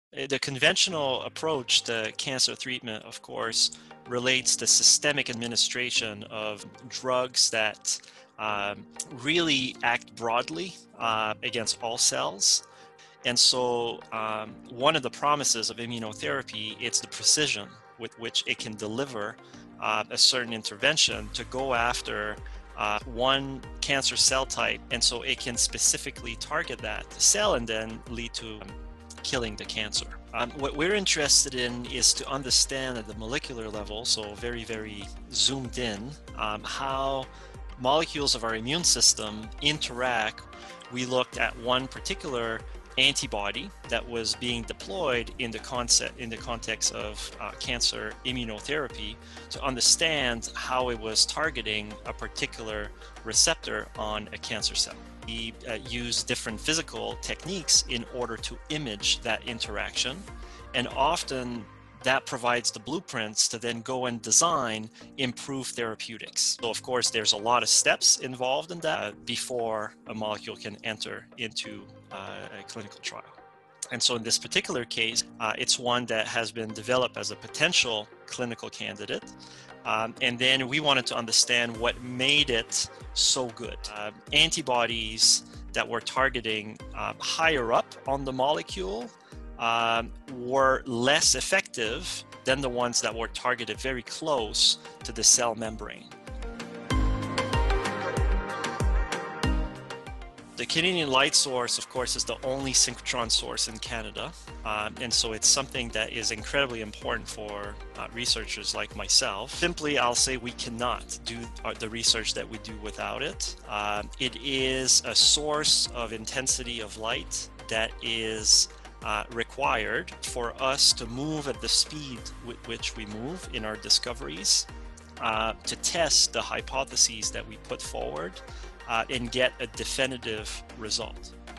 The conventional approach to cancer treatment, of course, relates to systemic administration of drugs that really act broadly against all cells. And so, one of the promises of immunotherapy is the precision with which it can deliver a certain intervention to go after one cancer cell type, and so it can specifically target that cell and then lead to killing the cancer. What we're interested in is to understand at the molecular level, so very, very zoomed in, how molecules of our immune system interact. We looked at one particular antibody that was being deployed in the context of cancer immunotherapy to understand how it was targeting a particular receptor on a cancer cell. We use different physical techniques in order to image that interaction, and often that provides the blueprints to then go and design improved therapeutics. So of course, there's a lot of steps involved in that before a molecule can enter into a clinical trial. And so in this particular case, it's one that has been developed as a potential clinical candidate. And then we wanted to understand what made it so good. Antibodies that were targeting higher up on the molecule were less effective than the ones that were targeted very close to the cell membrane. The Canadian Light Source, of course, is the only synchrotron source in Canada, and so it's something that is incredibly important for researchers like myself. Simply, I'll say we cannot do the research that we do without it. It is a source of intensity of light that is required for us to move at the speed with which we move in our discoveries, to test the hypotheses that we put forward and get a definitive result.